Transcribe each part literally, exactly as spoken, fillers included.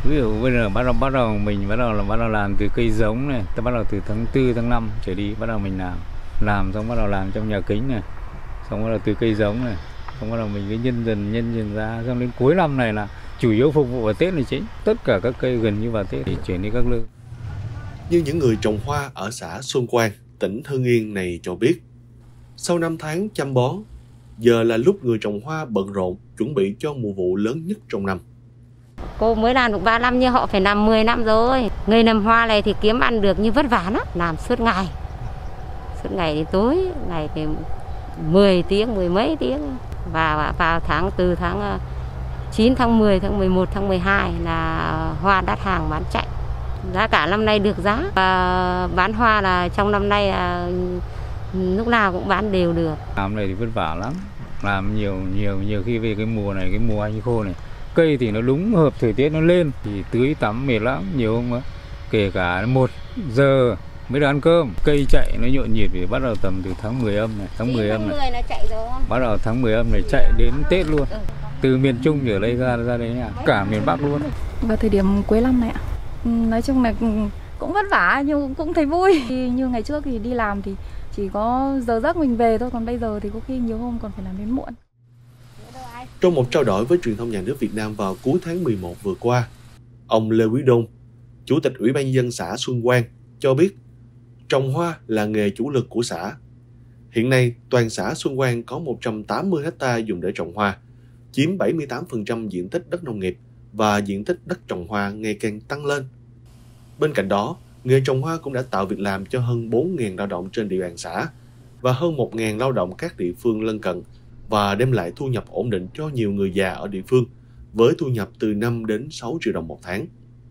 Ví dụ bây giờ bắt đầu bắt đầu mình bắt đầu là bắt đầu làm từ cây giống này, ta bắt đầu từ tháng tư tháng năm trở đi bắt đầu mình làm làm xong bắt đầu làm trong nhà kính này, xong bắt đầu từ cây giống này, xong bắt đầu mình cứ nhân dần nhân dần ra, xong đến cuối năm này là chủ yếu phục vụ vào Tết là chính. Tất cả các cây gần như vào Tết thì chuyển đi các lư. Như những người trồng hoa ở xã Xuân Quang, tỉnh Hưng Yên này cho biết, sau năm tháng chăm bón, giờ là lúc người trồng hoa bận rộn chuẩn bị cho mùa vụ lớn nhất trong năm. Cô mới làm được ba năm nhưng họ phải làm mười năm rồi. Người làm hoa này thì kiếm ăn được như vất vả lắm, làm suốt ngày. Suốt ngày đến tối, ngày thì mười tiếng, mười mấy tiếng. Và vào tháng từ tháng chín, tháng mười, tháng mười một, tháng mười hai là hoa đắt hàng bán chạy. Giá cả năm nay được giá. Và bán hoa là trong năm nay là lúc nào cũng bán đều được. Làm này thì vất vả lắm. Làm nhiều nhiều nhiều khi về cái mùa này, cái mùa anh khô này, cây thì nó đúng hợp thời tiết nó lên thì tưới tắm mệt lắm, nhiều hôm á kể cả một giờ mới được ăn cơm. Cây chạy nó nhộn nhịp thì bắt đầu tầm từ tháng mười âm này, tháng mười âm này. Bắt đầu tháng mười âm này chạy đến Tết luôn. Từ miền Trung ở đây ra ra đấy nha, cả miền Bắc luôn. Vào thời điểm cuối năm này ạ. Nói chung là cũng vất vả nhưng cũng thấy vui. Như ngày trước thì đi làm thì chỉ có giờ giấc mình về thôi, còn bây giờ thì có khi nhiều hôm còn phải làm đến muộn. Trong một trao đổi với truyền thông nhà nước Việt Nam vào cuối tháng mười một vừa qua, ông Lê Quý Đôn, Chủ tịch Ủy ban nhân dân xã Xuân Quang cho biết trồng hoa là nghề chủ lực của xã. Hiện nay, toàn xã Xuân Quang có một trăm tám mươi héc ta dùng để trồng hoa, chiếm bảy mươi tám phần trăm diện tích đất nông nghiệp và diện tích đất trồng hoa ngày càng tăng lên. Bên cạnh đó, nghề trồng hoa cũng đã tạo việc làm cho hơn bốn nghìn lao động trên địa bàn xã và hơn một nghìn lao động các địa phương lân cận và đem lại thu nhập ổn định cho nhiều người già ở địa phương với thu nhập từ năm đến sáu triệu đồng một tháng.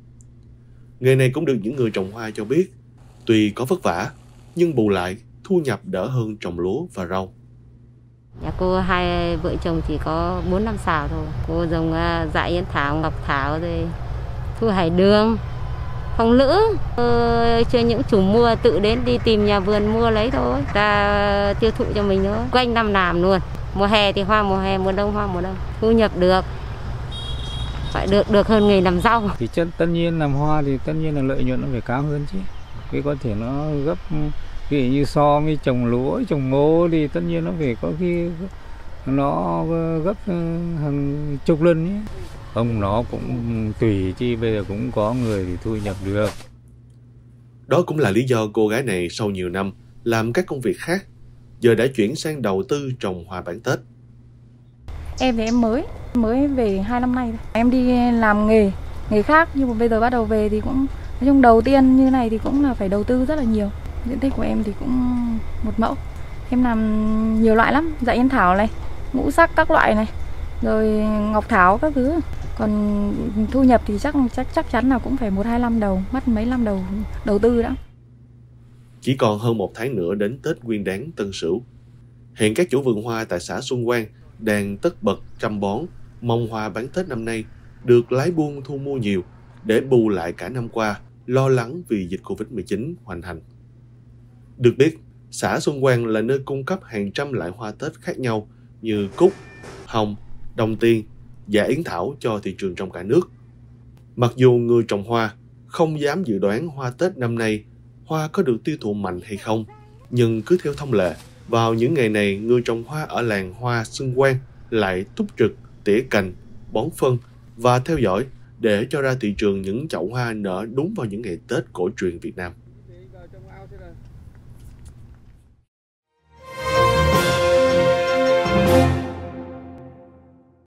Nghề này cũng được những người trồng hoa cho biết, tuy có vất vả nhưng bù lại thu nhập đỡ hơn trồng lúa và rau. Nhà cô hai vợ chồng chỉ có bốn năm xào thôi. Cô trồng dạ yến thảo, ngọc thảo rồi thu hải đường, phong lữ. Ờ, cho những chủ mua tự đến đi tìm nhà vườn mua lấy thôi, ta tiêu thụ cho mình thôi. Quanh năm làm luôn. Mùa hè thì hoa mùa hè, mùa đông hoa mùa đông. Thu nhập được, phải được được hơn nghề làm rau. Thì chất tất nhiên làm hoa thì tất nhiên là lợi nhuận nó phải cao hơn chứ. Cái có thể nó gấp, ví dụ như so với trồng lúa, trồng ngô thì tất nhiên nó phải có khi nó gấp hàng chục lần nhé. Không, nó cũng tùy chứ bây giờ cũng có người thì thu nhập được. Đó cũng là lý do cô gái này sau nhiều năm làm các công việc khác, giờ đã chuyển sang đầu tư trồng hoa bán Tết. Em thì em mới, mới về hai năm nay thôi. Em đi làm nghề, nghề khác nhưng mà bây giờ bắt đầu về thì cũng, nói chung đầu tiên như này thì cũng là phải đầu tư rất là nhiều. Diện tích của em thì cũng một mẫu. Em làm nhiều loại lắm, dạ yến thảo này, ngũ sắc các loại này, rồi ngọc thảo các thứ. Còn thu nhập thì chắc chắc chắc chắn là cũng phải một hai năm đầu, mất mấy năm đầu đầu tư đã. Chỉ còn hơn một tháng nữa đến Tết Nguyên Đán Tân Sửu. Hiện các chủ vườn hoa tại xã Xuân Quang đang tất bật chăm bón, mong hoa bán Tết năm nay được lái buôn thu mua nhiều để bù lại cả năm qua lo lắng vì dịch Covid mười chín hoành hành. Được biết, xã Xuân Quang là nơi cung cấp hàng trăm loại hoa Tết khác nhau như cúc, hồng, đồng tiền, dạ yến thảo cho thị trường trong cả nước. Mặc dù người trồng hoa không dám dự đoán hoa Tết năm nay hoa có được tiêu thụ mạnh hay không, nhưng cứ theo thông lệ, vào những ngày này người trồng hoa ở làng hoa Xuân Quang lại túc trực, tỉa cành, bón phân và theo dõi để cho ra thị trường những chậu hoa nở đúng vào những ngày Tết cổ truyền Việt Nam.